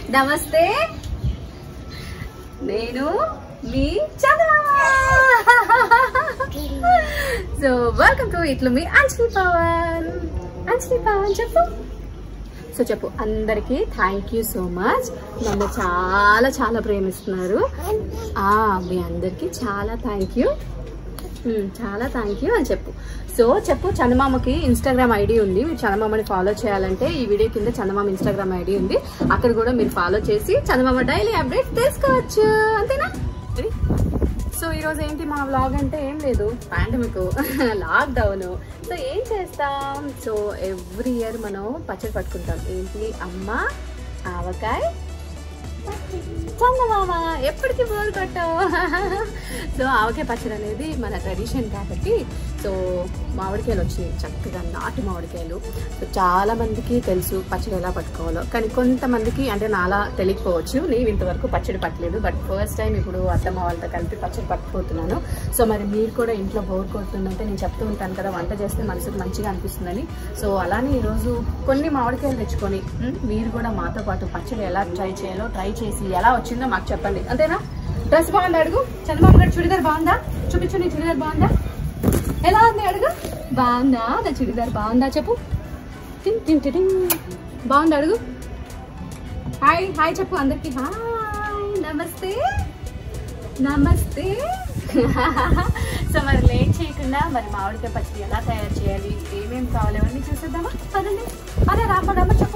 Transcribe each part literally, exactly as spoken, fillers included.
నమస్తే, నేను మీ చందమామ. సో వెల్కమ్ టు ఇట్లు మీ అంజలి పవన్. అంజలి పవన్ చెప్పు. సో చెప్పు అందరికి థ్యాంక్ యూ సో మచ్. నన్ను చాలా చాలా ప్రేమిస్తున్నారు. మీ అందరికి చాలా థ్యాంక్ యూ చాలా థ్యాంక్ యూ అని చెప్పు. సో చెప్పు. చందమామకి ఇన్స్టాగ్రామ్ ఐడి ఉంది. మీరు చందమామని ఫాలో చేయాలంటే ఈ వీడియో కింద చందమామ ఇన్స్టాగ్రామ్ ఐడి ఉంది. అక్కడ కూడా మీరు ఫాలో చేసి చందమామ డైలీ అప్డేట్స్ తెలుసుకోవచ్చు. అంతేనా? సో ఈరోజు ఏంటి మా వ్లాగ్ అంటే ఏం లేదు, పాండమిక్ లాక్డౌన్. సో ఏం చేస్తాం? సో ఎవ్రీ ఇయర్ మనం పచ్చడి పట్టుకుంటాం. ఏంటి? అమ్మ, ఆవకాయ, చందమామ. ఎప్పటికీ బోర్ కొట్టావు. సో ఆవకాయ పచ్చడి అనేది మన ట్రెడిషన్ కాబట్టి సో మామిడికాయలు వచ్చినాయి, చక్కగా నాటు మామిడికాయలు. సో చాలా మందికి తెలుసు పచ్చడి ఎలా పట్టుకోవాలో, కానీ కొంతమందికి అంటే నాలా తెలియకపోవచ్చు. నేను ఇంతవరకు పచ్చడి పట్టలేదు, బట్ ఫస్ట్ టైం ఇప్పుడు అత్తమ్మ వాళ్ళతో కలిపి పచ్చడి పట్టుకుపోతున్నాను. సో మరి మీరు కూడా ఇంట్లో బోర్ కొడుతుందంటే నేను చెప్తూ ఉంటాను కదా, వంట చేస్తే మనసుకు మంచిగా అనిపిస్తుందని. సో అలానే ఈరోజు కొన్ని మామిడికాయలు తెచ్చుకొని మీరు కూడా మాతో పాటు పచ్చడి ఎలా ట్రై చేయాలో ట్రై చేసి ఎలా వచ్చిందో మాకు చెప్పండి. అంతేనా? డ్రెస్ బాగుందా అడుగు. చందమామ గారు చుడిదార్ బాగుందా? చూపించు. నీ చుడిదార్ బాగుందా? ఎలా ఉంది అడుగు. బాగుందా? నా చుడిదార్ బాగుందా చెప్పు. టింగ్ టింగ్ టింగ్. బాగుందా అడుగు. హాయ్ హాయ్ చెప్పు అందరికి. హాయ్, నమస్తే నమస్తే. సో మరి లేట్ చేయకుండా మరి మామిడికాయ పచ్చడి ఎలా తయారు చేయాలి, ఏమేమి కావాలి అవన్నీ చూసేద్దామా? పదండి. అదే రామ్మ రామ్మ చెప్పు.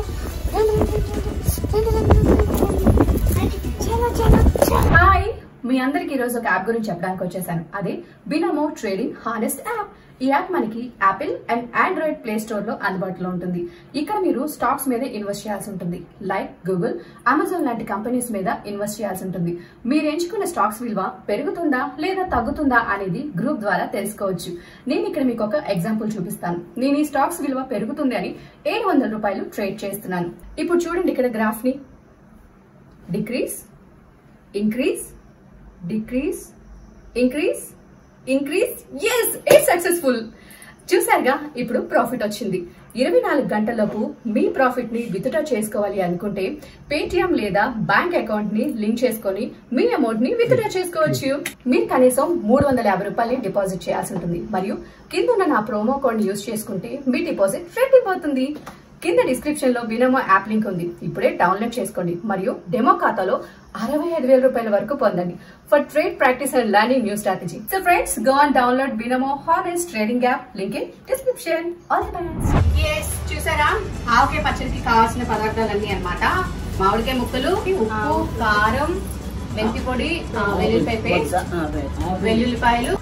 హాయ్, మీ అందరికి ఈరోజు ఒక యాప్ గురించి చెప్పడానికి వచ్చేసాను. అదే బినామో ట్రేడింగ్ హానెస్ట్ యాప్. ఈ యాప్ మనకి Apple and Android Play Store లో అందుబాటులో ఉంటుంది. ఇక్కడ మీరు స్టాక్స్ మీద ఇన్వెస్ట్ చేయాల్సి ఉంటుంది. లైక్ గూగుల్, అమెజాన్ లాంటి కంపెనీస్ మీద ఇన్వెస్ట్ చేయాల్సి ఉంటుంది. మీరు ఎంచుకున్న స్టాక్స్ విలువ పెరుగుతుందా లేదా తగ్గుతుందా అనేది గ్రూప్ ద్వారా తెలుసుకోవచ్చు. నేను ఇక్కడ మీకు ఒక ఎగ్జాంపుల్ చూపిస్తాను. నేను ఈ స్టాక్స్ విలువ పెరుగుతుంది అని ఏడు వందల రూపాయలు ట్రేడ్ చేస్తున్నాను. ఇప్పుడు చూడండి ఇక్కడ గ్రాఫ్ ని. Decrease, increase, decrease, increase, increase. Yes, it's successful. చూసారుగా, ఇప్పుడు ప్రాఫిట్ వచ్చింది. ఇరవై నాలుగు గంటలలోపు మీ ప్రాఫిట్ ని విత్డ్రా చేసుకోవాలి అనుకుంటే పేటిఎం లేదా బ్యాంక్ అకౌంట్ ని లింక్ చేసుకుని మీ అమౌంట్ ని విత్డ్రా చేసుకోవచ్చు. మీరు కనీసం మూడు వందల యాభై రూపాయలు డిపాజిట్ చేయాల్సి ఉంటుంది. మరియు కింద ఉన్న నా ప్రోమో కోడ్ ని యూజ్ చేసుకుంటే మీ డిపాజిట్ రెట్టిపోతుంది. కింద డిస్క్రిప్షన్ లో బినామో యాప్ లింక్ ఉంది. ఇప్పుడే డౌన్లోడ్ చేసుకోండి మరియు డెమో ఖాతాలో అరవై ఐదు వేల రూపాయల వరకు పొందండి. For trade practice and learning new strategy. So friends, go and download Binomo honest trading app. Link in description. All the best. yes, చూసారా? ఆవకాయ పచ్చడికి కావాల్సిన పదార్థాలన్నీ అన్నమాట. మామిడికాయ ముక్కలు, ఉప్పు, కారం, మెంతి పొడి, వెల్లుల్లిపాయ పేస్ట్, వెల్లుల్లిపాయలు.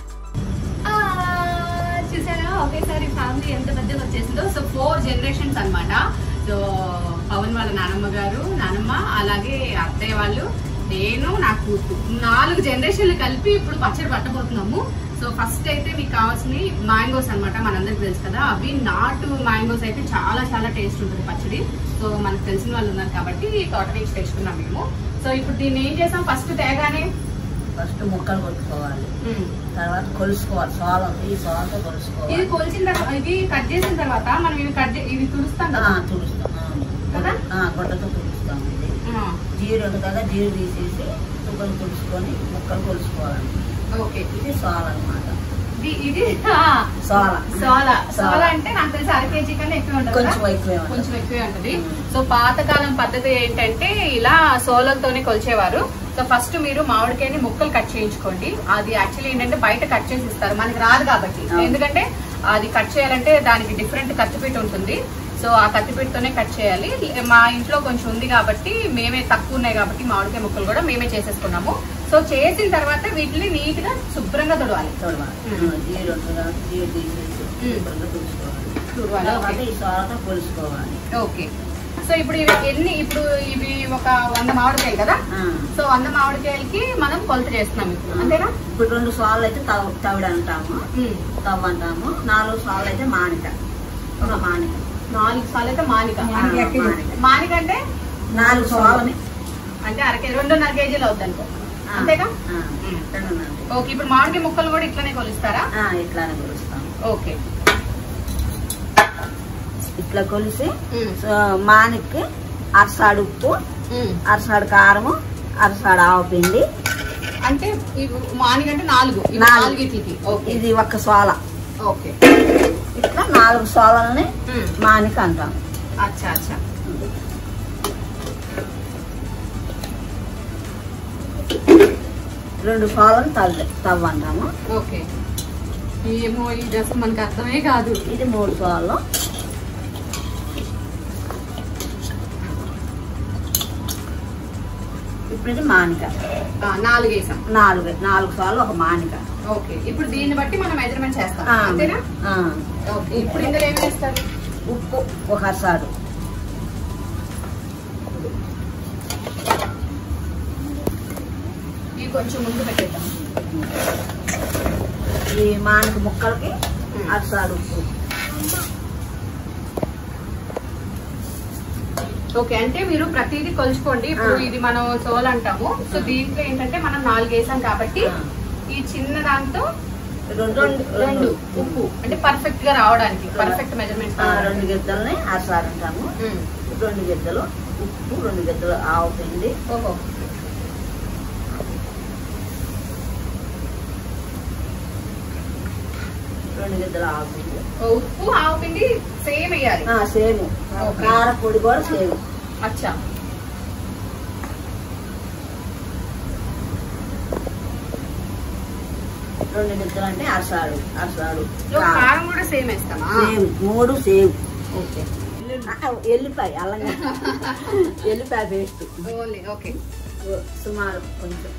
చూసారా ఒకేసారి ఫ్యామిలీ ఎంత పెద్దగా వచ్చేసిందో. సో ఫోర్ జనరేషన్స్ అన్నమాట. సో పవన్ వాళ్ళ నానమ్మ గారు, నానమ్మ, అలాగే అత్తయ్య వాళ్ళు, నేను, నా కూతురు, నాలుగు జనరేషన్లు కలిపి ఇప్పుడు పచ్చడి పట్టబోతున్నాము. సో ఫస్ట్ అయితే మీకు కావాల్సిన మ్యాంగోస్ అనమాట. మనందరికి తెలుసు కదా, అవి నాటు మ్యాంగోస్ అయితే చాలా చాలా టేస్ట్ ఉంటుంది పచ్చడి. సో మనకు తెలిసిన వాళ్ళు ఉన్నారు కాబట్టి తోట నుంచి తెచ్చుకున్నాం మేము. సో ఇప్పుడు దీన్ని ఏం చేసాం? ఫస్ట్ తేగానే ఫస్ట్ ముక్కలు కొట్టుకోవాలి, తర్వాత కొలుసుకోవాలి. సోలం ఈ సోలంతో కొలుసుకోవాలి. ఇది కొలిచిన తర్వాత, ఇది కట్ చేసిన తర్వాత మనం ఇవి కట్ ఇవి తుడుస్తాం కదా. తుడుస్తాం కదా, గుడ్డతో తుడుస్తాం. ఇది జీరు ఉంది కదా, జీరు తీసేసి ముక్కలు తుడుచుకొని ముక్కలు కొలుసుకోవాలి. ఓకే, ఇది సోల అనమాట. ఇది సోల. సోల సోల అంటే నాకు తెలిసి అర కేజీ కన్నా ఎక్కువ ఉంటుంది, కొంచెం ఎక్కువే కొంచెం ఎక్కువే ఉంటుంది. సో పాతకాలం పద్ధతి ఏంటంటే ఇలా సోలతోనే కొలిచేవారు. సో ఫస్ట్ మీరు మామిడికాయని ముక్కలు కట్ చేయించుకోండి. అది యాక్చువల్లీ ఏంటంటే బయట కట్ చేసి ఇస్తారు, మనకి రాదు కాబట్టి. ఎందుకంటే అది కట్ చేయాలంటే దానికి డిఫరెంట్ కత్తిపీట ఉంటుంది. సో ఆ కత్తిపీటతోనే కట్ చేయాలి. మా ఇంట్లో కొంచెం ఉంది కాబట్టి, మేమే తక్కువ ఉన్నాయి కాబట్టి మామిడికాయ ముక్కలు కూడా మేమే చేసేసుకున్నాము. సో చేసిన తర్వాత వీటిని నీట్ గా శుభ్రంగా తుడవాలి. ఓకే, సో ఇప్పుడు ఇవి ఎన్ని, ఇప్పుడు ఇవి ఒక వంద మామిడికాయలు కదా. సో వంద మామిడికాయలకి మనం కొలత చేస్తున్నాం ఇప్పుడు, అంతేనా? ఇప్పుడు రెండు సార్లు అయితే తవిడ అంటాము, తవ్వ అంటాము. నాలుగు సార్లు అయితే మానిక. ఒక మానిక. నాలుగు సార్లు అయితే మానిక. మానిక అంటే నాలుగు సార్లని అంటే అర కేజీ, రెండున్నర కేజీలు అవుతుంది అనుకో, అంతేగా? ఓకే, ఇప్పుడు మామిడికాయ ముక్కలు కూడా ఇట్లానే కొలుస్తారా? ఇట్లానే కొలుస్తాం. ఓకే, ఇట్లా కొలిసి మానికి అరసాడు ఉప్పు, అరసాడు కారము, అరసాడు ఆవపిండి. అంటే మానికంటే నాలుగు నాలుగు ఇది ఒక్క సోల. ఓకే, ఇట్లా నాలుగు సోలల్ని మానిక అంటాం. అచ్చా అచ్చా. రెండు సోలను తవ్వ తవ్వ అంటాము. ఓకే, ఏమో ఇది అసలు మనకు అర్థమే కాదు. ఇది మూడు సోలు. ఇప్పుడు ఇది మానిక. నాలుగు వేసాం. నాలుగు నాలుగు సార్లు ఒక మానిక. ఓకే, ఇప్పుడు దీన్ని బట్టి మనం మెజర్మెంట్ చేస్తాం అంతేనా? ఓకే, ఇప్పుడు ఇందులో ఏం వేస్తారు? ఉప్పు ఒక అరసాడు, ఇవి కొంచెం ముందు పెట్టేద్దాం. ఈ మానిక ముక్కలకి అరసాడు ఉప్పు. ఓకే, అంటే మీరు ప్రతిదీ కొలుచుకోండి. ఇప్పుడు ఇది మనం సోల్ అంటాము. సో దీంట్లో ఏంటంటే మనం నాలుగు వేసాం కాబట్టి ఈ చిన్న దాంతో రెండు రెండు ఉప్పు అంటే పర్ఫెక్ట్ గా రావడానికి పర్ఫెక్ట్ మెజర్మెంట్. రెండు గిద్దలని అరసాడు అంటాము. రెండు గిద్దలు ఉప్పు, రెండు గిద్దలు ఆవు పిండి. ఓహో, రెండు గిద్దలు ఆవు పిండి. ఉప్పు ఆవు పిండి సేమ్ వేయాలి. సేమ్. కార పొడి కూడా సేమ్. అచ్చా, రెండు గిద్దలు అంటే అరసాడు అరసాడు కారం కూడా సేమ్ వేస్తామా? సేమ్, మూడు సేమ్. ఓకే, ఎల్లిపాయ అల్లం ఎల్లిపాయ పేస్ట్ ఓకే సుమారు కొంచెం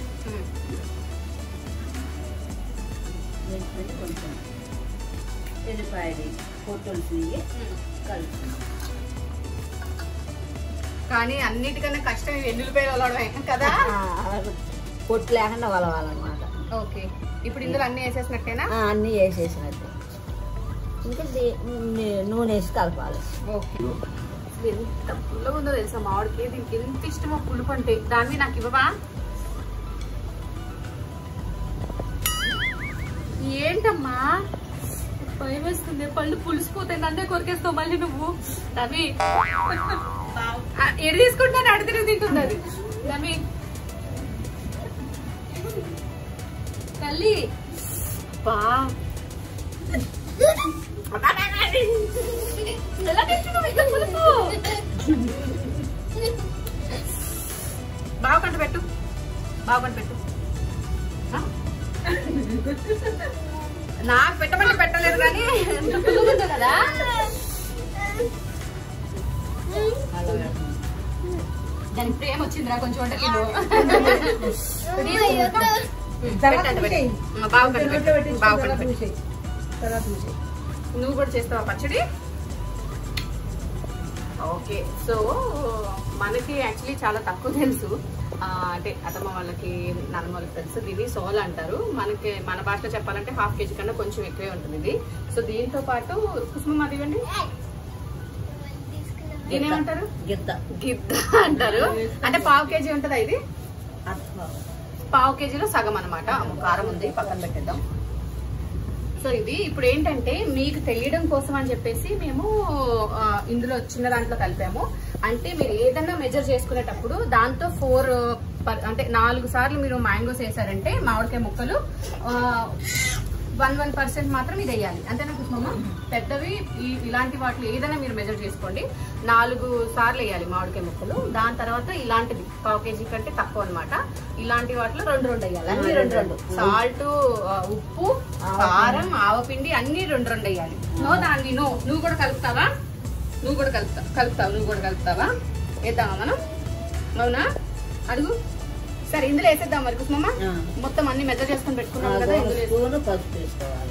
కొంచెం ఎల్లిపాయది పొట్టులు కలిపి. కానీ అన్నిటికన్నా కష్టం వెల్లుల్లిపాయలు వలవడమే కదా, పొట్టు లేకుండా వలవాలన్నమాట. ఓకే, ఇప్పుడు ఇందులో అన్ని వేసేసినట్టేనా? అన్ని వేసేసినట్టు. ఇంకా నూనె వేసి కలపాలి. ఓకే, ఎంత పుల్లగా ఉందో తెలుసా మామిడికి. దీనికి ఎంత ఇష్టమో పులుపు అంటే. దాన్ని నాకు ఇవ్వవా? ఏంటమ్మా భయం వేస్తుంది, పళ్ళు పులిసిపోతాయి, నన్నే కొరికేస్తావు మళ్ళీ నువ్వు. రవి ఎడి తీసుకుంటాను, అడిగితే తింటున్నది. రవి తల్లి బా బాగా కంట పెట్టు, బాగా కంట పెట్టు. నాకు పెట్టమంటే పెట్టలేదు కానీ కదా. దానికి ప్రేమ వచ్చిందిరా కొంచెం వంటలు. నువ్వు కూడా చేస్తావా పచ్చడి? ఓకే, సో మనకి యాక్చువల్లీ చాలా తక్కువ తెలుసు. అంటే అతమ్మ వాళ్ళకి నాన్నమ్మ వాళ్ళకి తెలుసు. దీన్ని సోల్ అంటారు. మనకి మన భాషలో చెప్పాలంటే హాఫ్ కేజీ కన్నా కొంచెం ఎక్కువే ఉంటుంది ఇది. సో దీంతో పాటు కుసుమం అది ఇవ్వండి. దీనేమంటారు? గిద్ద. గిద్ద అంటారు. అంటే పావు కేజీ ఉంటుందా ఇది? పావు కేజీలో సగం అనమాట. కారం ఉంది, పక్కన పెట్టేద్దాం. సో ఇది ఇప్పుడు ఏంటంటే మీకు తెలియడం కోసం అని చెప్పేసి మేము ఇందులో చిన్న దాంట్లో కలిపాము. అంటే మీరు ఏదన్నా మెజర్ చేసుకునేటప్పుడు దాంతో ఫోర్ అంటే నాలుగు సార్లు మీరు మ్యాంగోస్ వేసారంటే మామిడికాయ ముక్కలు వన్ వన్ పర్సెంట్ మాత్రం ఇది వేయాలి. అంతేనా కుసుమమ్మ? పెద్దవి ఇలాంటి వాటిలో ఏదైనా మీరు మెజర్ చేసుకోండి. నాలుగు సార్లు వేయాలి మామిడికాయ ముక్కలు. దాని తర్వాత ఇలాంటిది పావు కేజీ కంటే తక్కువ అనమాట. ఇలాంటి వాటిలో రెండు రెండు వేయాలి. అన్ని రెండు రెండు. సాల్ట్, ఉప్పు, కారం, ఆవపిండి అన్ని రెండు రెండు వేయాలి. నో దాన్ని నో. నువ్వు కూడా కలుపుతావా? నువ్వు కూడా కలుపుతా కలుపుతావు నువ్వు కూడా కలుపుతావా? వేద్దామా మనం? అవునా? అడుగు. సరే ఇందులో వేసేద్దాం మరి కుసుమమ్మ. మొత్తం అన్ని మెజర్ చేసుకుని పెట్టుకున్నాం కదా. ఇందులో పసుపు వేసుకోవాలి.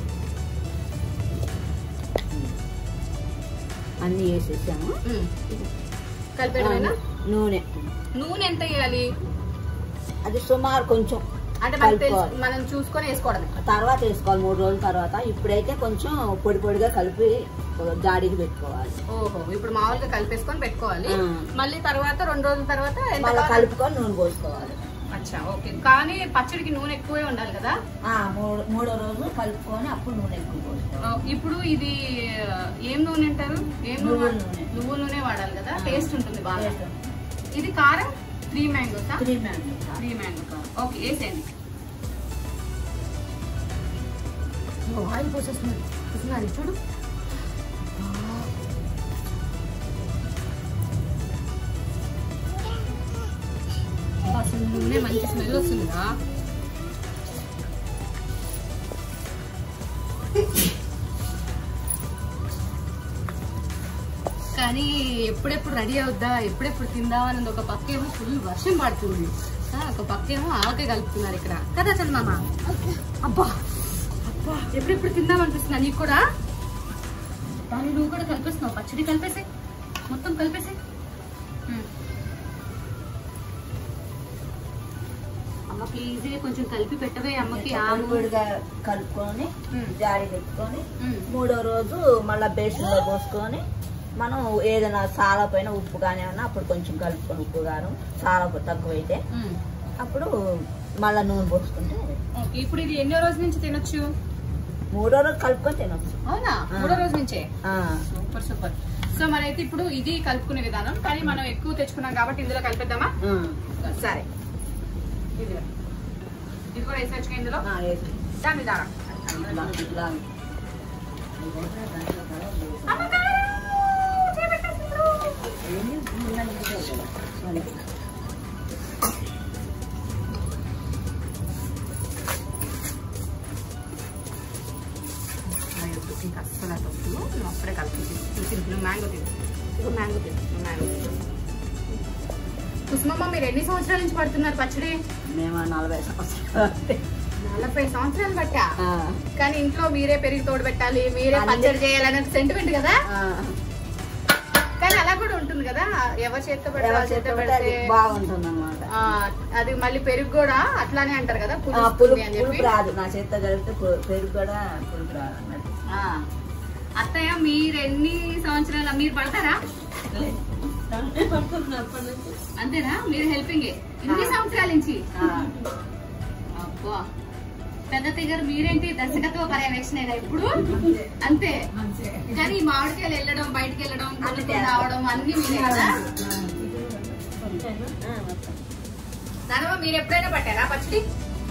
అన్ని వేసేసాము. కలిపేయడమేనా? నూనె నూనె ఎంత వేయాలి? అది సుమారు కొంచెం అంటే మనం చూసుకొని వేసుకోవడమే. తర్వాత వేసుకోవాలి మూడు రోజుల తర్వాత. ఇప్పుడైతే కొంచెం పొడి పొడిగా కలిపి జాడీకి పెట్టుకోవాలి. ఓహో, ఇప్పుడు మామూలుగా కలిపేసుకొని పెట్టుకోవాలి. మళ్ళీ తర్వాత రెండు రోజుల తర్వాత కలుపుకొని నూనె పోసుకోవాలి. అచ్చా, ఓకే. కానీ పచ్చడికి నూనె ఎక్కువే ఉండాలి కదా. మూడో రోజు కలుపుకొని అప్పుడు నూనె ఎక్కువ పోసుకోవాలి. ఇప్పుడు ఇది ఏం నూనె అంటారు? ఏం నూనె? నువ్వుల నూనె వాడాలి కదా. టేస్ట్ ఉంటుంది బాగా. ఇది కారం త్రీ మ్యాంగోసా? త్రీ మ్యాంగో త్రీ మ్యాంగో కారం. ఓకే వేసేయండి. ఆయిల్ పోసేస్తున్నారు చూస్తున్నారు చూడు. అసలు నూనె మంచి స్మెల్ వస్తుందా? కానీ ఎప్పుడెప్పుడు రెడీ అవుద్దా, ఎప్పుడెప్పుడు తిందామని ఒక పక్కేమో ఫుల్ వర్షం పడుతుంది, ఒక పక్కేమో ఆవకాయ కలుపుతున్నారు ఇక్కడ కదా చందమామ. అబ్బా అబ్బా ఎప్పుడెప్పుడు తిందామనిపిస్తున్నా నీకు కూడా. దాన్ని నువ్వు కూడా కలిపేస్తున్నావు. పచ్చడి కలిపేసే, మొత్తం కలిపేసే. అమ్మకి ఈజీగా కొంచెం కలిపి పెట్టవే అమ్మకి. ఆముడిగా కలుపుకొని జాడి పెట్టుకొని మూడో రోజు మళ్ళా బేషన్ లో పోసుకొని మనం ఏదైనా సాల పైన ఉప్పు కానీ అన్నా అప్పుడు కొంచెం కలుపుకొని ఉప్పు కారం చాలా తక్కువైతే అప్పుడు మళ్ళా నూనె పోసుకుంటే. ఇప్పుడు ఇది ఎన్నో రోజు నుంచి తినొచ్చు? మూడో రోజు కలుపుకొని తినొచ్చు. అవునా? మూడో రోజు నుంచే. Super super. సో మనైతే ఇప్పుడు ఇది కలుపుకునే విధానం, కానీ మనం ఎక్కువ తెచ్చుకున్నాం కాబట్టి ఇందులో కలిపేద్దామా? సరే ఇది ఇది కూడా వేసేచ్చు ఇందులో. దాని దారా ఇంకా అస్సలు తప్పు. నువ్వు అప్పుడే కలిపి నువ్వు మ్యాంగో తిను, నువ్వు మ్యాంగో తిను, నువ్వు మ్యాంగో తిను. కుసుమమ్మ మీరు ఎన్ని సంవత్సరాల నుంచి పడుతున్నారు పచ్చడి? మేము నలభై సంవత్సరాలు. నలభై సంవత్సరాలు బట్టా? కానీ ఇంట్లో మీరే పెరిగి తోడు పెట్టాలి, మీరే పచ్చడి చేయాలనే సెంటిమెంట్ కదా. కానీ అలా కూడా ఉంటుంది కదా, ఎవరి చేతితో పెడితే బాగుంటుంది అన్నమాట. అది మళ్ళీ పెరుగు కూడా అట్లానే అంటారు కదా, పులుపు రాదు. నా చేతితో కలిపితే పెరుగు కూడా పులుపు రాదు అన్నట్టు. అత్తయ్య మీరు ఎన్ని సంవత్సరాలు మీరు పడతారా? అంతేనా? మీరు హెల్పింగ్ ఎన్ని సంవత్సరాల నుంచి? అబ్బా పెద్ద తిగరు మీరేంటి దర్శకత్వ పర్యవేక్షణ ఇప్పుడు? అంతే. కానీ మామిడికాయలు వెళ్ళడం, బయటకు వెళ్ళడం, రావడం అన్ని మీరే కదా. దానివల్ల మీరు ఎప్పుడైనా పట్టారా పచ్చడి?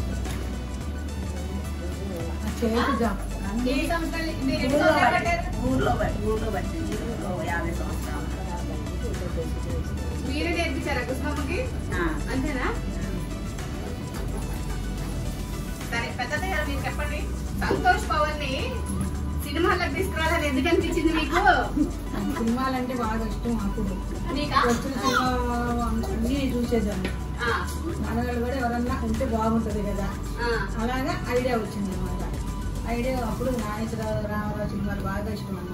మీరే నేర్పించారా కుసుమమ్మకి? అంతేనా? సరే పెద్దది మీరు చెప్పండి, సంతోష్ పవన్ ని సినిమాలకు తీసుకురావాలని ఎందుకు అనిపించింది మీకు? సినిమాలంటే బాగా ఇష్టం అప్పుడు. నీకా? అన్ని చూసేదాన్ని. మనవాళ్ళు కూడా ఎవరన్నా ఉంటే బాగుంటది కదా, అలాగా ఐడియా వచ్చింది అనమాట. ఐడియా అప్పుడు నాగేశ్వరరావు, రామారావు సినిమాలు బాగా ఇష్టం అనమాట.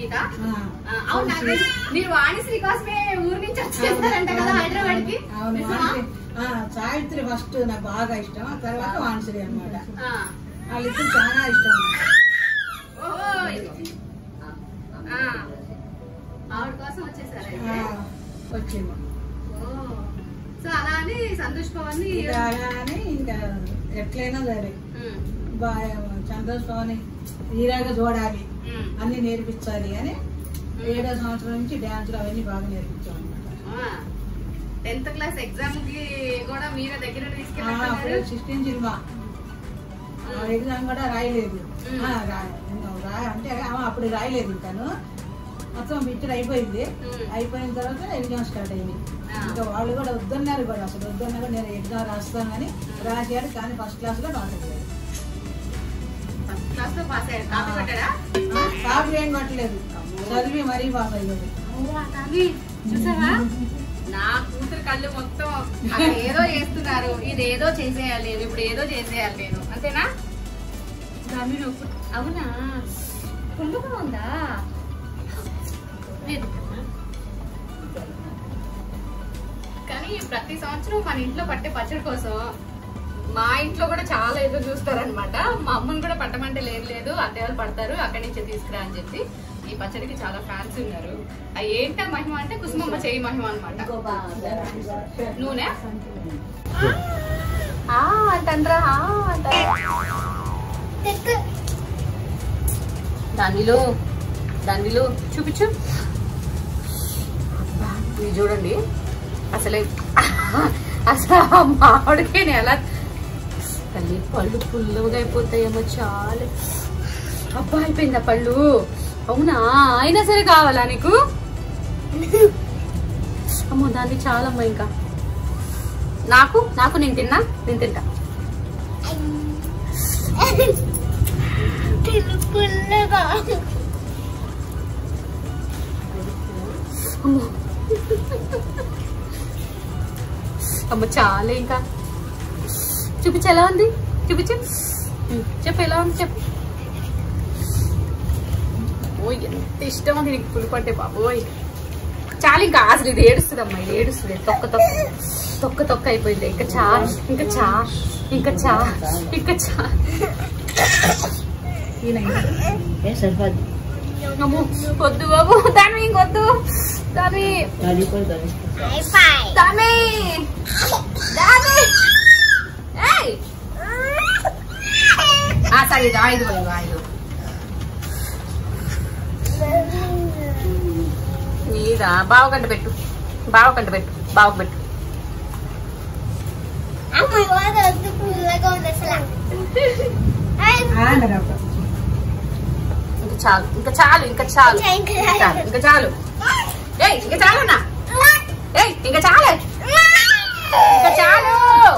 మీరు వాణిశ్రీ కోసమే ఊరి నుంచి వచ్చేస్తారంట కదా హైదరాబాద్ కి? అవును. సావిత్రి ఫస్ట్ నాకు బాగా ఇష్టం, తర్వాత వాణిశ్రీ అనమాట. వాళ్ళిద్దరు చాలా ఇష్టం. ఆవిడ కోసం వచ్చేసారా? వచ్చింది. సో అలా అని సంతోష్ పవన్ ని అలా అని ఇంకా ఎట్లయినా సరే సంతోష్ పవన్ హీరోగా చూడాలి, అన్ని నేర్పించాలి అని ఏడో సంవత్సరం నుంచి డాన్సులు అవన్నీ బాగా నేర్పించాం అనమాట. టెన్త్ క్లాస్ ఎగ్జామ్ కి కూడా మీరే దగ్గర తీసుకెళ్ళారు. సిక్స్టీన్ సినిమా ఎగ్జామ్ కూడా రాయలేదు. అంటే అప్పుడు రాయలేదు ఇంకాను. మొత్తం పిక్చర్ అయిపోయింది. అయిపోయిన తర్వాత ఎగ్జామ్ స్టార్ట్ అయింది. ఇంకా వాళ్ళు కూడా వద్దన్నారు కూడా, అసలు వద్దన్నా కూడా నేను ఎగ్జామ్ రాస్తాను అని రాశాడు. కానీ ఫస్ట్ క్లాస్ లో పాస్ అయ్యాడు. కాపీ ఏం కొట్టలేదు, చదివి మరీ పాస్ అయ్యాడు. చూసావా నా కూతురు కళ్ళు మొత్తం ఏదో చేస్తున్నారు, ఇది ఏదో చేసేయాలి, ఇప్పుడు ఏదో చేసేయాలి నేను, అంతేనా? అవునా? కుంభకం ఉందా? కానీ ప్రతి సంవత్సరం మన ఇంట్లో పట్టే పచ్చడి కోసం మా ఇంట్లో కూడా చాలా ఎదురు చూస్తారనమాట. మా అమ్మని కూడా పట్టమంటే లేదు లేదు అత్తయ్య వాళ్ళు పడతారు, అక్కడి నుంచే తీసుకురా అని చెప్పి. ఈ పచ్చడికి చాలా ఫ్యాన్స్ ఉన్నారు. అవి ఏంటా మహిమ అంటే కుసుమమ్మ చేయి మహిమ అనమాట. నూనె అంటారా? దానిలో దానిలో చూపించు. ఇది చూడండి అసలే అసలు మామిడికి ఎలా తల్లి పళ్ళు పుల్లగా అయిపోతాయేమో చాలా. అబ్బా అయిపోయిందా పళ్ళు? అవునా, అయినా సరే కావాలా నీకు? అమ్మో దాన్ని చాలమ్మా. ఇంకా నాకు నాకు నేను తిన్నా నేను తింటా. అమ్మో అమ్మ చాలే. ఇంకా చూపించు ఎలా ఉంది, చూపించు చెప్పు ఎలా ఉంది చెప్పు. ఓ ఎంత ఇష్టం అది నీకు పులుపు అంటే బాబోయ్. చాలా ఇంకా అసలు ఇది ఏడుస్తుంది అమ్మా, ఇది ఏడుస్తుంది. తొక్క తొక్క తొక్క తొక్క అయిపోయింది. ఇంకా చా ఇంకా చా ఇంకా చా ఇంకా చా అమ్మో వద్దు బాబు దాని ఇంకొద్దు దాని దాని సరే ఇది ఐదు ఐదు మీద బావకంట పెట్టు, బావకంట పెట్టు, బావకు పెట్టు. ఇంకా చాలు ఇంకా చాలు ఇంకా చాలు ఇంకా చాలు. ఏయ్ ఇంకా చాలు అన్నా, ఏయ్ ఇంకా చాలు ఇంకా చాలు.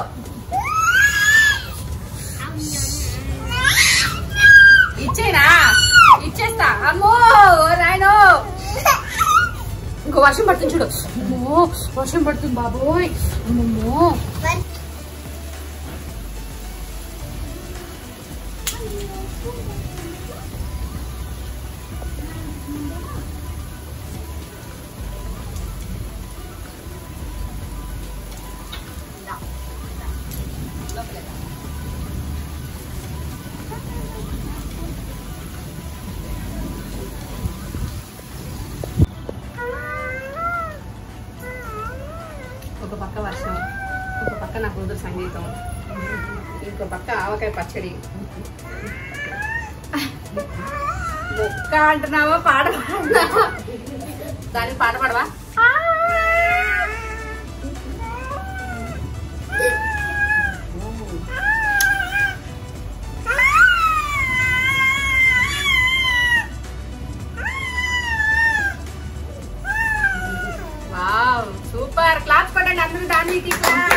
ఇచ్చేనా ఇచ్చేస్తా. అమ్మో రాయను ఇంకో వర్షం పడుతుంది చూడు. అమ్మో వర్షం పడుతుంది బాబోయ్. అమ్మమ్మో ఒక పక్క వర్షం, ఒక పక్క నా కూతురు సంగీతం, ఇంకో పక్క ఆవకాయ పచ్చడి. మొక్క అంటున్నావా పాట పాడుతున్నావా? దానికి పాట పాడవా? సూపర్, క్లాస్ కొట్టండి అందరూ దానికి.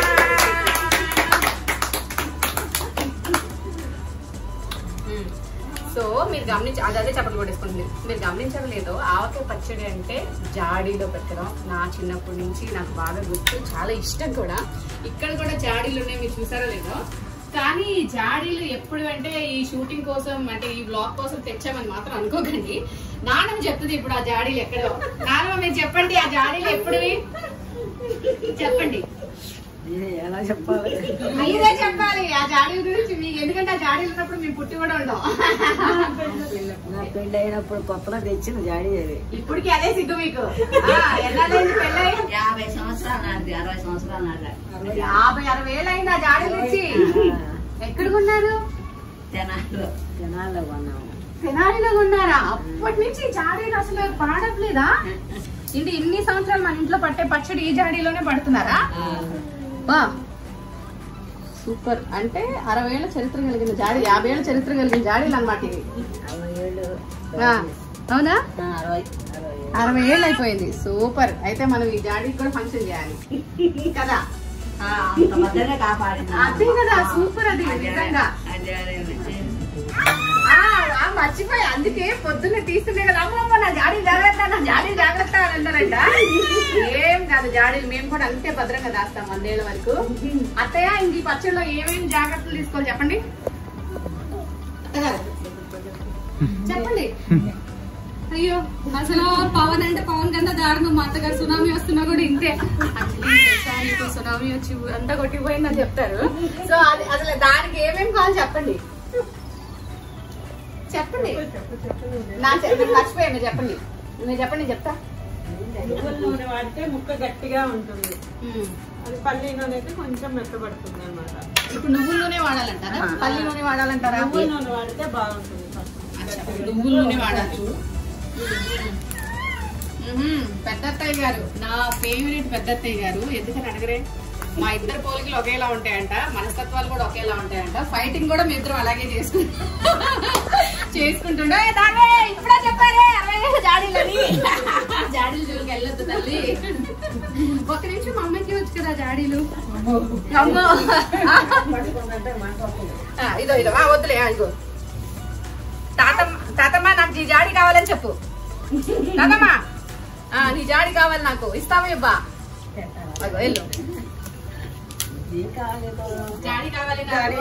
సో మీరు గమనించి అదే చప్పట్లు కొట్టేసుకుంటుంది. మీరు గమనించడం లేదో ఆవకాయ పచ్చడి అంటే జాడీలో పెట్టడం నా చిన్నప్పటి నుంచి నాకు బాగా గుర్తు, చాలా ఇష్టం కూడా. ఇక్కడ కూడా జాడీలు ఉన్నాయి, మీరు చూసారో లేదో. కానీ జాడీలు ఎప్పుడు అంటే ఈ షూటింగ్ కోసం అంటే ఈ బ్లాగ్ కోసం తెచ్చామని మాత్రం అనుకోకండి. నాన్నమ్మ చెప్తుంది ఇప్పుడు ఆ జాడీలు ఎక్కడో. నాన్నమ్మ మీరు చెప్పండి ఆ జాడీలు ఎప్పుడువి చెప్పండి. ఎలా చెప్పాలి? అయ్యే చెప్పాలి ఆ జాడీల గురించి మీకు, ఎందుకంటే ఆ జాడీలు ఉన్నప్పుడు మేము పుట్టి కూడా ఉండం. నా పెళ్లి అయినప్పుడు కొత్తలో తెచ్చిన జాడీ అది. ఇప్పటికి అదే సిగ్గు మీకు. ఎన్నాళ్ళైంది పెళ్ళై? యాభై సంవత్సరాలు నాది, అరవై సంవత్సరాలు నాది. యాభై అరవై ఏళ్ళు అయింది ఆ జాడీలు తెచ్చి. ఎక్కడ కొన్నారు? తెనాలిలో. తెనాలిలో కొన్నాము. తెనాలిలో కొన్నారా? అప్పటి నుంచి జాడీలు అసలు పాడట్లేదా? ఇది ఇన్ని సంవత్సరాలు మన ఇంట్లో పట్టే పచ్చడి ఈ జాడీలోనే పడుతున్నారా? బా సూపర్. అంటే అరవై ఏళ్ళ చరిత్ర కలిగిన జాడీ, యాభై ఏళ్ళ చరిత్ర కలిగిన జాడీలు అన్నమాట ఇవి. అవునా? అరవై ఏళ్ళు అయిపోయింది. సూపర్. అయితే మనం ఈ జాడీకి కూడా ఫంక్షన్ చేయాలి కదా? అదే కదా సూపర్. అది నిజంగా మర్చిపోయి అందుకే పొద్దున్న తీస్తుండే కదా అమ్మమ్మ నా జాడీ జాగ్రత్త నా జాడీ జాగ్రత్త అని అంటారంట. ఏం కాదు, జాడీలు మేము కూడా అంతే భద్రంగా దాస్తాం వందేళ్ల వరకు. అత్తయ్య ఇంక ఈ పచ్చడిలో ఏమేమి జాగ్రత్తలు తీసుకోవాలి చెప్పండి చెప్పండి. అయ్యో అసలు పవన్ అంటే పవన్ కన్నా దారుణం. మా అత్తగారు సునామీ వస్తున్నా కూడా ఇంతే. యాక్చువల్లీ సునామీ వచ్చి అంతా కొట్టిపోయిందని చెప్తారు. సో అది అసలు దానికి ఏమేమి కావాలి చెప్పండి చెప్పండి. నా మర్చిపోయాను చెప్పండి. మీరు చెప్పండి చెప్తా. నువ్వుల నూనె వాడితే ముక్క గట్టిగా ఉంటుంది, అది పల్లి నూనె అయితే కొంచెం మెత్తబడుతుంది అన్నమాట. ఇప్పుడు నువ్వుల నూనె వాడాలంటారా పల్లి నూనె వాడాలంటారా? నువ్వుల నూనె వాడితే బాగుంటుంది. నువ్వుల నూనె వాడచ్చు. పెద్దత్తయ్య గారు నా ఫేవరెట్ పెద్దత్తయ్య గారు. ఎందుకని అడగరే, మా ఇద్దరు పోలికలు ఒకేలా ఉంటాయంట, మనస్తత్వాలు కూడా ఒకేలా ఉంటాయంట. ఫైటింగ్ కూడా మీ ఇద్దరు అలాగే చేసుకుంటా చేసుకుంటుండే. ఇప్పుడే చెప్పారే అరవై జాడీలని. జాడీలు జోలికి వెళ్ళొద్దు తల్లి. ఒక నిమిషం మా అమ్మకి వచ్చు కదా జాడీలు. అమ్మో ఇదో ఇదో వద్దులే. ఇగో తాతమ్మ తాతమ్మ నాకు ఈ జాడీ కావాలని చెప్పు. తాతమ్మ నీ జాడీ కావాలి నాకు, ఇస్తావా ఇవ్వా? వెళ్ళు. జాడీ కావాలి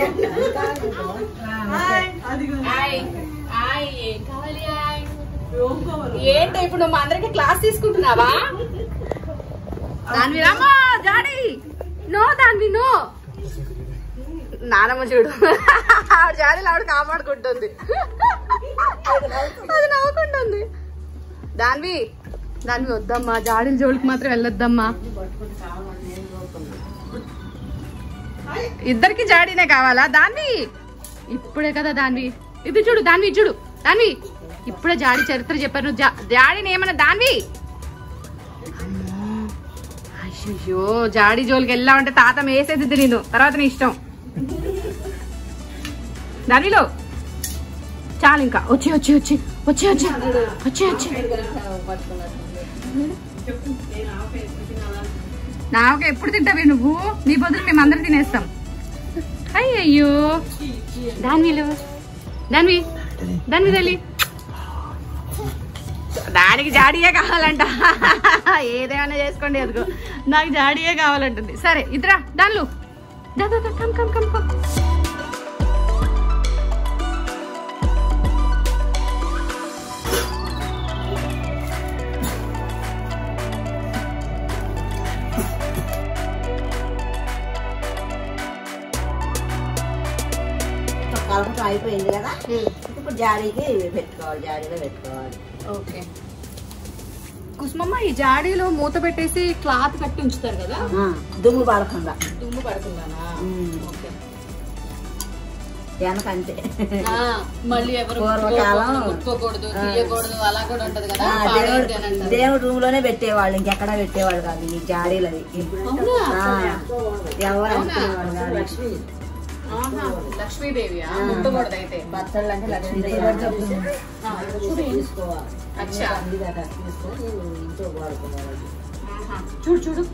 ఏంటో ఇప్పుడు నువ్వు మా అందరికి క్లాస్ తీసుకుంటున్నావా? దాన్వి రామా జాడీ నో, దాన్వి నో. నానమ్మ చూడు ఆవిడ జాడీలు ఆవిడ కాపాడుకుంటుంది, అది నవ్వుకుంటుంది. దాన్వి దాన్వి వద్దమ్మా, జాడీల జోలికి మాత్రం వెళ్ళొద్దమ్మా. ఇద్దరికి జాడీనే కావాలా దాన్వి? ఇప్పుడే కదా దాన్వి, ఇది చూడు దాన్వి చూడు దాన్వి, ఇప్పుడే జాడీ చరిత్ర చెప్పారు. నువ్వు జాడీని ఏమన్నా దాన్వి? అయ్యో జాడీ జోలికి వెళ్ళా ఉంటే తాత వేసేది నేను, తర్వాత నీ ఇష్టం. దానిలో చాలు, ఇంకా వచ్చి వచ్చి వచ్చి వచ్చి వచ్చి వచ్చి వచ్చి నాకు ఎప్పుడు తింటావే నువ్వు? నీ బదులు మేము అందరం తినేస్తాం. అయ్యయ్యో దానిలో దానివి దానివి తల్లి, దానికి జాడీయే కావాలంట. ఏదేమైనా చేసుకోండి, అదిగో నాకు జాడీయే కావాలంటుంది. సరే ఇద్దరా దానిలో దా దా కమ్ కమ్ కమ్ కమ్. కలపటం అయిపోయింది కదా, ఇప్పుడు జాడీకి పెట్టుకోవాలి, జాడీలో పెట్టుకోవాలి. ఓకే కుసుమమ్మ, ఈ జాడీలో మూత పెట్టేసి క్లాత్ కట్టి ఉంచుతారు కదా, దుమ్ము పడకుండా. దుమ్ము పడకుండానా? ఓకే. వెనకంతే మళ్ళీ ఎవరు ముట్టుకోకూడదు, తీయకూడదు అలా కూడా ఉంటది కదా. దేవుడు రూమ్ లోనే పెట్టేవాళ్ళు, ఇంకెక్కడ పెట్టేవాళ్ళు కాదు ఈ జాడీలు. అవి ఎవరు అనుకునేవాళ్ళు కాదు. లక్ష్మీదేవి ముట్టకూడదు అయితే. బత్తళ్ళు అంటే లక్ష్మీదేవి చూడు చూడు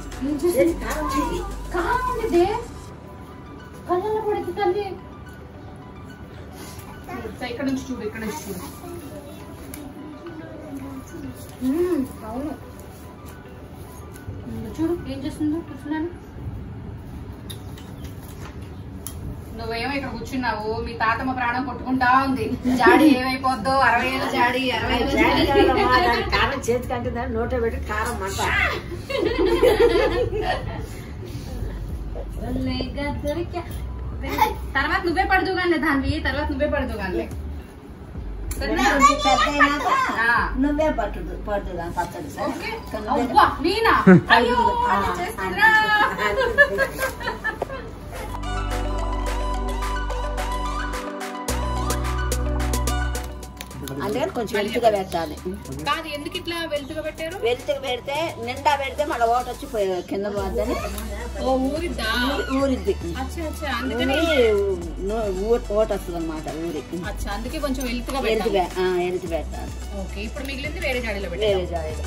కళ్ళ పడితే తల్లి. ఇక్కడ నుంచి చూడు, ఇక్కడ నుంచి చూడు. అవును చూడు ఏం చేస్తుందో చూస్తున్నాను. నువ్వేమో ఇక్కడ కూర్చున్నావు, మీ తాతమ్మ ప్రాణం కొట్టుకుంటా ఉంది. జాడీ ఏమైపోద్దో, అరవై ఏళ్ళ జాడీ అరవై ఏళ్ళ కారం చేతికి అంటే నోట పెట్టి కారం మంట. తర్వాత నువ్వే పడదు కానీ దాన్ని, తర్వాత నువ్వే పడదు కానీ నువ్వే పట్టుదు పడుతుదా పచ్చడి. నేనా? అందుకని కొంచెం వెలుతుగా పెట్టాలి. కాదు ఎందుకు ఇట్లా వెలుతుగా పెట్టారు? వెలుతుగా పెడితే నిండా పెడితే మళ్ళీ ఓట వచ్చి కింద పోద్దని ఊరిద్ది. ఓట వస్తుంది అనమాట ఊరికి. అందుకే కొంచెం వెలుతుగా వెలుతుగా వెలుతు పెట్టాలి. ఓకే, ఇప్పుడు మిగిలింది వేరే జాడీలో వేరే జాడీలో.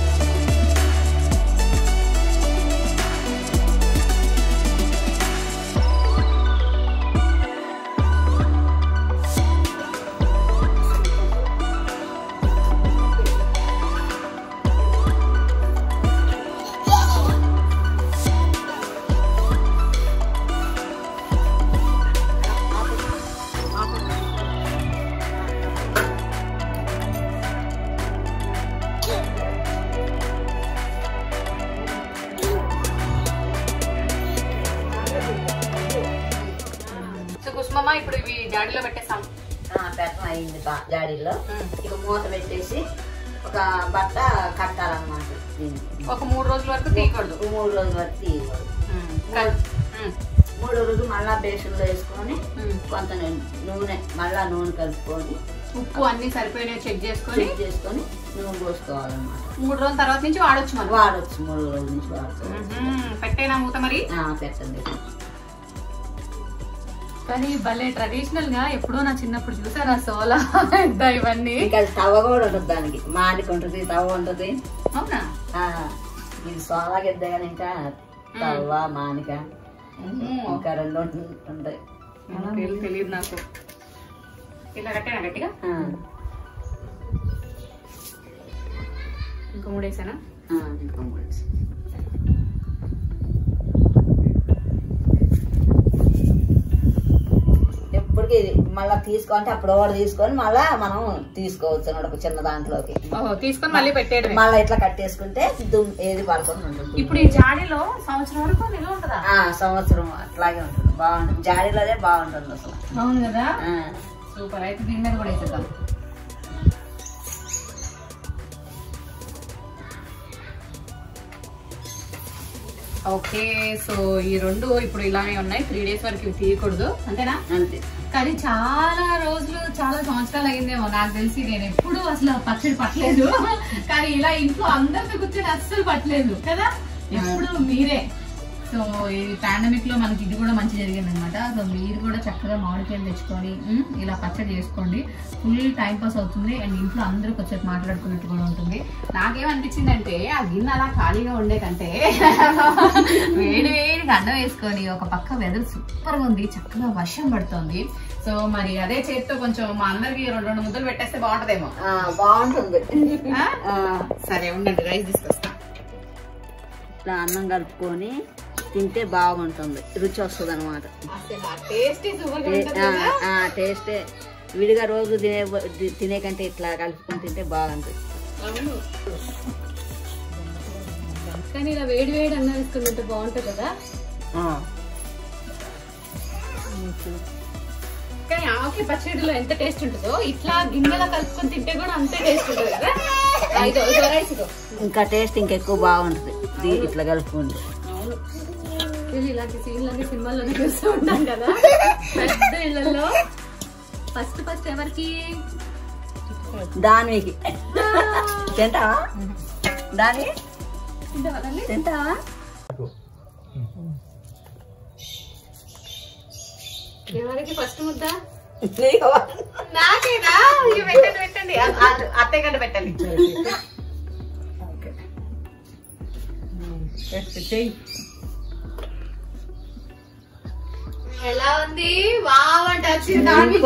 ఇప్పుడు ఇవి జాడీలో పెట్టేస్తాం. పెట్టడం అయింది జాడీలో. ఇక మూత పెట్టేసి ఒక బట్ట కట్టాలన్నమాట. ఒక మూడు రోజుల వరకు తీయకూడదు. మూడు రోజుల వరకు తీయకూడదు. మూడో రోజు మళ్ళా బేసన్లో వేసుకొని కొంత నూనె మళ్ళా నూనె కలుపుకొని ఉప్పు అన్ని సరిపోయినా చెక్ చేసుకొని చెక్ చేసుకొని నూనె పోసుకోవాలన్నమాట. మూడు రోజుల తర్వాత నుంచి వాడొచ్చు మనం. వాడొచ్చు, మూడు రోజుల నుంచి వాడుకోవచ్చు. పెట్టేనా మూత మరి? పెట్టండి. కానీ భలే ట్రెడిషనల్ గా ఎప్పుడో నా చిన్నప్పుడు చూసారా సోలా ఇవన్నీ. ఇంకా తవ కూడా ఉంటుంది దానికి, మాడికి ఉంటుంది, తవ ఉంటుంది. అవునా? ఇది సోలా గిద్ద కానీ ఇంకా తవ్వ మానిక ఇంకా రెండు ఉంటాయి. తెలియదు నాకు. ఇలా కట్టేనా గట్టిగా? ఇంకా మూడేసానా? ఇంకా మూడేసి ఎప్పటికి ఇది మళ్ళా తీసుకోవాలంటే అప్పుడు ఒకటి తీసుకొని మళ్ళా మనం తీసుకోవచ్చు అన్నమాట ఒక చిన్న దాంట్లోకి తీసుకొని మళ్ళీ పెట్టేది. మళ్ళీ ఇట్లా కట్టేసుకుంటే ఏది పడుకొని ఉంటుంది. ఇప్పుడు ఈ జాడీలో సంవత్సరం వరకు నిల్వ ఉంటుందా? సంవత్సరం అట్లాగే ఉంటుంది, బాగుంటుంది. జాడీలోనే బాగుంటుంది అసలు. అవును కదా, సూపర్. అయితే దీని మీద కూడా వేసేద్దాం. ఓకే, సో ఈ రెండు ఇప్పుడు ఇలానే ఉన్నాయి. త్రీ డేస్ వరకు తీయకూడదు అంతేనా? అంతే. కానీ చాలా రోజులు చాలా సంవత్సరాలు అయిందేమో నాకు తెలిసి. నేను ఎప్పుడు అసలు పచ్చడి పట్టలేదు, కానీ ఇలా ఇంట్లో అందరితో కూర్చొని అస్సలు పట్టలేదు కదా. ఎప్పుడు మీరే. సో ఈ పాండమిక్ లో మనకి ఇది కూడా మంచి జరిగింది అనమాట. సో మీరు కూడా చక్కగా మామిడికాయలు తెచ్చుకొని ఇలా పచ్చడి చేసుకోండి. ఫుల్ టైం పాస్ అవుతుంది అండ్ ఇంట్లో అందరూ కొంచెం మాట్లాడుకున్నట్టు కూడా ఉంటుంది. నాకేమనిపించింది అంటే ఆ గిన్నె అలా ఖాళీగా ఉండే కంటే వేడి వేడిగా అన్నం వేసుకొని ఒక పక్క వెదర్ సూపర్ గా ఉంది, చక్కగా వర్షం పడుతుంది. సో మరి అదే చేతితో కొంచెం మా అందరికి రెండు రెండు ముద్దలు పెట్టేస్తే బాగుంటదేమో. బాగుంటుంది. సరే ఉండండి, రైస్ తీసుకొస్తా. ఇట్లా అన్నం కలుపుకొని తింటే బాగుంటుంది, రుచి వస్తుంది అనమాట. టేస్టే విడిగా రోజు తినే తినే కంటే ఇట్లా కలుపుకొని తింటే బాగుంటుంది. కానీ ఇలా వేడి వేడి అన్నం వేసుకుని తింటే బాగుంటుంది కదా. కానీ ఆవకాయ పచ్చడిలో ఎంత టేస్ట్ ఉంటుందో ఇట్లా గిన్నెలో కలుపుకొని తింటే కూడా అంతే టేస్ట్ ఉంటుంది కదా. ఇంకా టేస్ట్ ఇంకెక్కువ బాగుంటుంది ఇట్లా కలుపుకుంటే. ఇలాంటి సీన్లన్నీ సినిమాల్లోనే చూస్తూ ఉంటాం కదా పెద్ద ఇళ్లలో. ఫస్ట్ ఫస్ట్ ఎవరికి? దానికి. తింటావా? దాని తింటావా? ఎవరికి ఫస్ట్ ముద్ద? నాకేనా? పెట్టండి పెట్టండి, అత్తయ్య కంటే పెట్టండి. ఎలా ఉంది? వావంట వచ్చింది.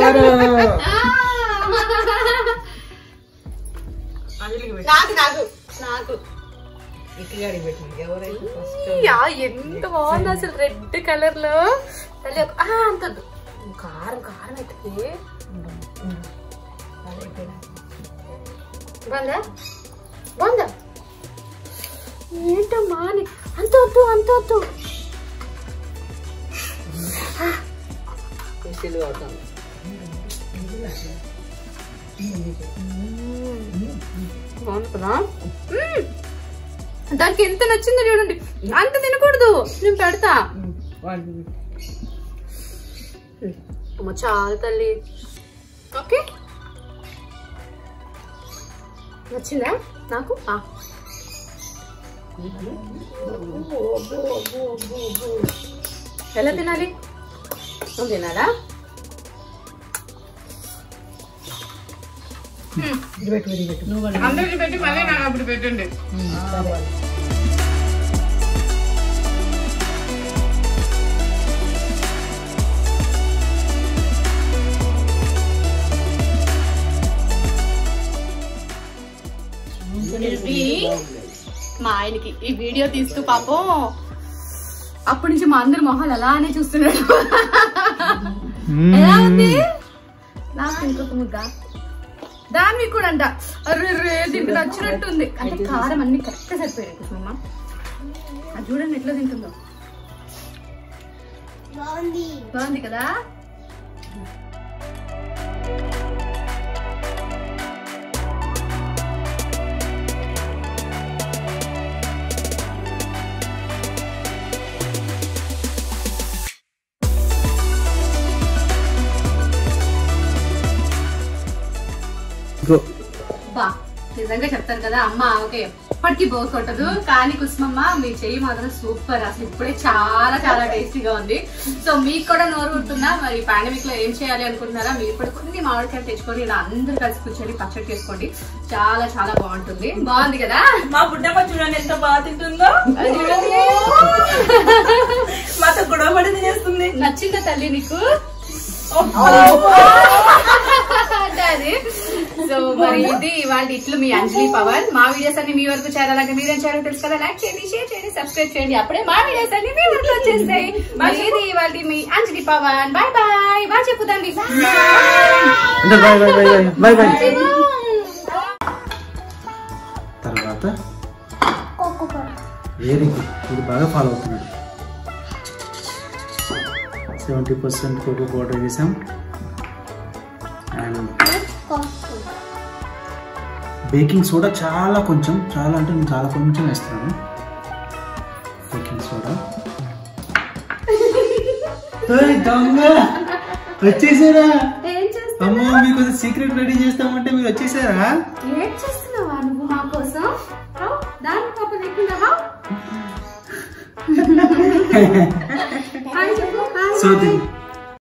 నాకు నాకు నాకు ఎంత బాగుంది అసలు, రెడ్ కలర్ లో. తల్లి అంత కారం కారం అయితే బాగుందా? బాగుందా? ఏంటమ్మా అంత వద్దు అంత వద్దు. బాగుంది కదా. దానికి ఎంత నచ్చిందో చూడండి. అంత తినకూడదు, నేను పెడతా. అమ్మ చాలా తల్లి. ఓకే, నచ్చిందా నాకు? ఎలా తినాలి? నువ్వు తినాలా? అందరికి పెట్టి మళ్ళీ నాకు అప్పుడు పెట్టండి. మా ఆయనకి ఈ వీడియో తీస్తూ పాపం అప్పటి నుంచి మా అందరి మొహాలు అలానే చూస్తున్నాడు. ఎలా ఉంది? నాకు ఇంకొక ముద్ద. దాన్ని కూడా అంట అర్రే దీనికి నచ్చినట్టుంది. అంటే కారం అన్ని కరెక్ట్ సరిపోయాయి కుసుమమ్మ. అది చూడండి ఎట్లా తింటుందో. బాగుంది కదా. గో. బా నిజంగా చెప్తారు కదా అమ్మ ఓకే ఎప్పటికీ బోర్ కొట్టదు. కానీ కుసుమమ్మ మీ చెయ్యి మాత్రం సూపర్, అసలు ఇప్పుడే చాలా చాలా టేస్టీగా ఉంది. సో మీకు కూడా నోరు ఊరుతుందా? మరి పాండమిక్ లో ఏం చేయాలి అనుకుంటున్నారా? మీరు కూడా కొన్ని మామిడికాయలు తెచ్చుకొని ఇలా అందరూ కలిసి కూర్చొని పచ్చడి చేసుకోండి, చాలా చాలా బాగుంటుంది. బాగుంది కదా? మా బుడ్డమ్మ చూడండి ఎంత బాగా తింటుందో, మాతో గొడవ పడి తినేస్తుంది. నచ్చిందా తల్లి నీకు? సో మరి ఇది ఇవాళ ఇట్లు మీ అంజలి పవన్. మా వీడియోస్ అన్ని మీ వరకు చేరాలంటే మీరేం చేయాలో తెలుసు కదా, లైక్ చేయండి, షేర్ చేయండి, సబ్స్క్రైబ్ చేయండి. అప్పుడే మా వీడియోస్ అన్ని మీ వరకు వచ్చేస్తాయి. మరి ఇది ఇవాళ మీ Anjali Pavan. Bye bye bye చెప్పుదండి. తర్వాత వెరీ గుడ్, ఇది బాగా ఫాలో అవుతున్నాడు. సెవెంటీ పర్సెంట్ కోకో పౌడర్ వేసాం అండ్ బేకింగ్ సోడా చాలా కొంచెం, చాలా అంటే నేను చాలా కొంచెం వేస్తున్నాను బేకింగ్ సోడా. దొంగ వచ్చేసారా? అమ్మో మీకు సీక్రెట్ రెడీ చేస్తామంటే మీరు వచ్చేసారా? ఏం చేస్తున్నావా నువ్వు మా కోసం? దాని పాప లేకుండా సో